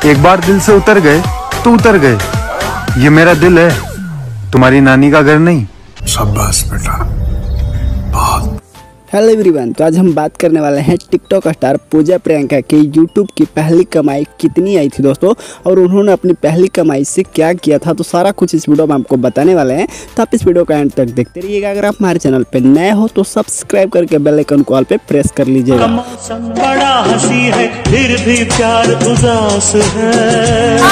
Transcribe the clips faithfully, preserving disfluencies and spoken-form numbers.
एक बार दिल से उतर गए तो उतर गए। ये मेरा दिल है, तुम्हारी नानी का घर नहीं। शाबाश बेटा, बहुत। हेलो एवरीवन, तो आज हम बात करने वाले हैं टिकटॉक स्टार पूजा प्रियंका की यूट्यूब की पहली कमाई कितनी आई थी दोस्तों, और उन्होंने अपनी पहली कमाई से क्या किया था। तो सारा कुछ इस वीडियो में आपको बताने वाले हैं, तो आप इस वीडियो का एंड तक देखते रहिएगा। अगर आप हमारे चैनल पे नए हो तो सब्सक्राइब करके बेल आइकन को ऑल पे प्रेस कर लीजिएगा। मौसम बड़ा हंसी है, फिर भी प्यार उदास है।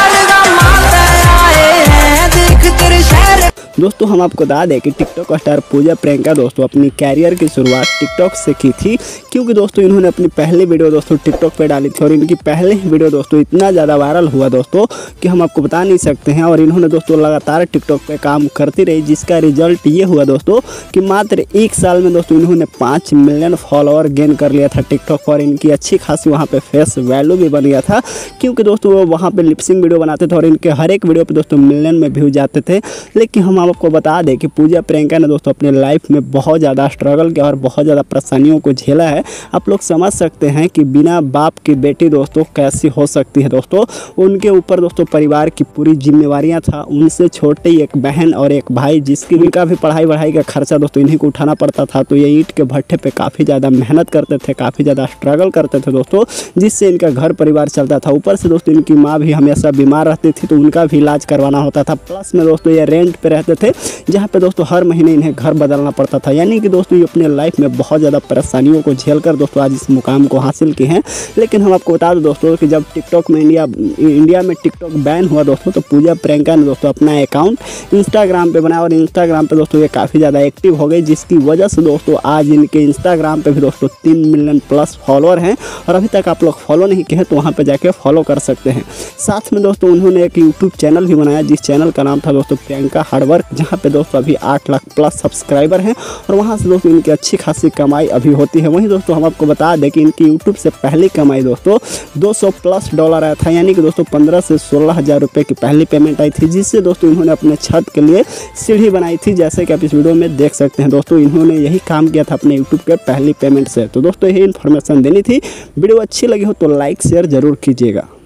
दोस्तों हम आपको बता दें कि टिकटॉक स्टार पूजा प्रियंका दोस्तों अपनी कैरियर की शुरुआत टिकटॉक से की थी, क्योंकि दोस्तों इन्होंने अपनी पहली वीडियो दोस्तों टिकटॉक पे डाली थी, और इनकी पहली वीडियो दोस्तों इतना ज़्यादा वायरल हुआ दोस्तों कि हम आपको बता नहीं सकते हैं। और इन्होंने दोस्तों लगातार टिकटॉक पे काम करती रही, जिसका रिजल्ट ये हुआ दोस्तों कि मात्र एक साल में दोस्तों इन्होंने पाँच मिलियन फॉलोअर गेन कर लिया था टिकटॉक, और इनकी अच्छी खासी वहाँ पर फेस वैल्यू भी बन गया था, क्योंकि दोस्तों वो वहाँ पर लिपसिंग वीडियो बनाते थे और इनके हर एक वीडियो पर दोस्तों मिलियन में व्यू जाते थे। लेकिन हम आपको बता दें कि पूजा प्रियंका ने दोस्तों अपने लाइफ में बहुत ज़्यादा स्ट्रगल किया और बहुत ज़्यादा परेशानियों को झेला है। आप लोग समझ सकते हैं कि बिना बाप की बेटी दोस्तों कैसी हो सकती है। दोस्तों उनके ऊपर दोस्तों परिवार की पूरी जिम्मेवारियां था, उनसे छोटे ही एक बहन और एक भाई, जिसकी उनका भी पढ़ाई वढ़ाई का खर्चा दोस्तों इन्हीं को उठाना पड़ता था। तो ये ईंट के भट्टे पे काफ़ी ज़्यादा मेहनत करते थे, काफ़ी ज़्यादा स्ट्रगल करते थे दोस्तों, जिससे इनका घर परिवार चलता था। ऊपर से दोस्तों इनकी माँ भी हमेशा बीमार रहती थी, तो उनका भी इलाज करवाना होता था। प्लस में दोस्तों ये रेंट पे रहते थे, जहाँ पे दोस्तों हर महीने इन्हें घर बदलना पड़ता था। यानी कि दोस्तों ये अपने लाइफ में बहुत ज़्यादा परेशानियों को झेलकर दोस्तों आज इस मुकाम को हासिल किए हैं। लेकिन हम आपको बता दें दोस्तों कि जब टिकटॉक में इंडिया इंडिया में टिकटॉक बैन हुआ दोस्तों, तो पूजा प्रियंका ने दोस्तों अपना अकाउंट इंस्टाग्राम पे बनाया, और इंस्टाग्राम पे दोस्तों ये काफ़ी ज़्यादा एक्टिव हो गई, जिसकी वजह से दोस्तों आज इनके इंस्टाग्राम पे भी दोस्तों तीन मिलियन प्लस फॉलोअर हैं। और अभी तक आप लोग फॉलो नहीं किए हैं तो वहाँ पर जाके फॉलो कर सकते हैं। साथ में दोस्तों उन्होंने एक यूट्यूब चैनल भी बनाया, जिस चैनल का नाम था दोस्तों प्रियंका हार्डवर्क, जहाँ पे दोस्तों अभी आठ लाख प्लस सब्सक्राइबर हैं, और वहाँ से दोस्तों इनकी अच्छी खासी कमाई अभी होती है। वहीं दोस्तों हम आपको बता दें कि इनकी यूट्यूब से पहली कमाई दोस्तों दो सौ प्लस डॉलर आया था, यानी कि दोस्तों पंद्रह से सोलह हज़ार रुपये की पहली पेमेंट आई थी, जिससे दोस्तों इन्होंने अपने छत के लिए सीढ़ी बनाई थी, जैसे कि आप इस वीडियो में देख सकते हैं। दोस्तों इन्होंने यही काम किया था अपने यूट्यूब के पहली पेमेंट से। तो दोस्तों यही इन्फॉर्मेशन देनी थी। वीडियो अच्छी लगी हो तो लाइक शेयर जरूर कीजिएगा।